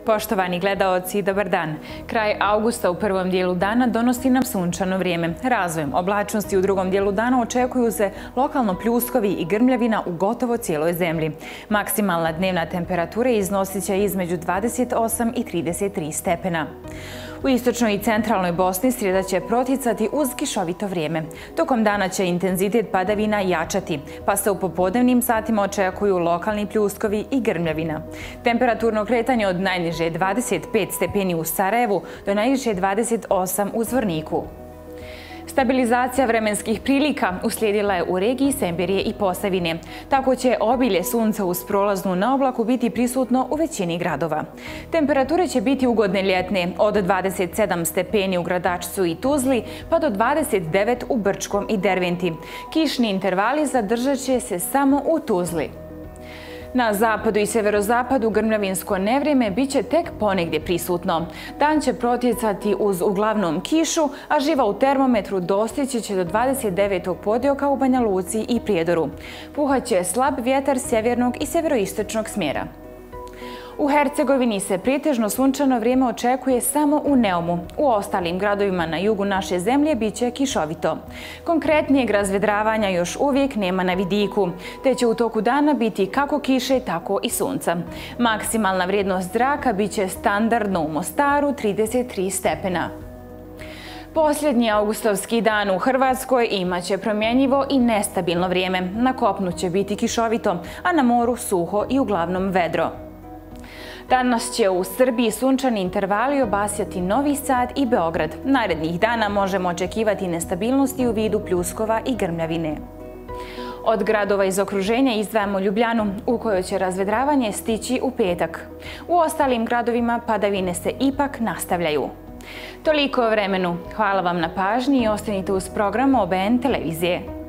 Poštovani gledaoci, dobar dan. Kraj avgusta u prvom dijelu dana donosi nam sunčano vrijeme. Razvojem oblačnosti u drugom dijelu dana očekuju se lokalno pljuskovi i grmljavina u gotovo cijeloj zemlji. Maksimalna dnevna temperatura iznosit će između 28 i 33 stepena. U istočnoj i centralnoj Bosni srijeda će proticati uz kišovito vrijeme. Tokom dana će intenzitet padavina jačati, pa se u popodnevnim satima očekuju lokalni pljuskovi i grmljavina. Temperaturno kretanje od najniže 25 stepeni u Sarajevu do najviše 28 u Zvorniku. Stabilizacija vremenskih prilika uslijedila je u regiji Semberije i Posavine. Tako će obilje sunca uz prolaznu naoblaku biti prisutno u većini gradova. Temperature će biti ugodne ljetne, od 27 stepeni u Gradačcu i Tuzli pa do 29 u Brčkom i Derventi. Kišni intervali zadržat će se samo u Tuzli. Na zapadu i severozapadu grmljavinsko nevrijeme bit će tek ponegdje prisutno. Dan će protjecati uz uglavnom kišu, a živa u termometru dostići će do 29. podioka u Banja Luci i Prijedoru. Puhaće slab vjetar sjevernog i severoistočnog smjera. U Hercegovini se pretežno sunčano vrijeme očekuje samo u Neumu. U ostalim gradovima na jugu naše zemlje bit će kišovito. Konkretnijeg razvedravanja još uvijek nema na vidiku, te će u toku dana biti kako kiše, tako i sunca. Maksimalna vrijednost zraka bit će standardno u Mostaru 33 stepena. Posljednji avgustovski dan u Hrvatskoj imaće promjenjivo i nestabilno vrijeme. Na kopnu će biti kišovito, a na moru suho i uglavnom vedro. Danas će u Srbiji sunčani intervali obasjati Novi Sad i Beograd. Narednih dana možemo očekivati nestabilnosti u vidu pljuskova i grmljavine. Od gradova iz okruženja izdvajamo Ljubljanu, u kojoj će razvedravanje stići u petak. U ostalim gradovima padavine se ipak nastavljaju. Toliko o vremenu. Hvala vam na pažnji i ostanite uz program OBN televizije.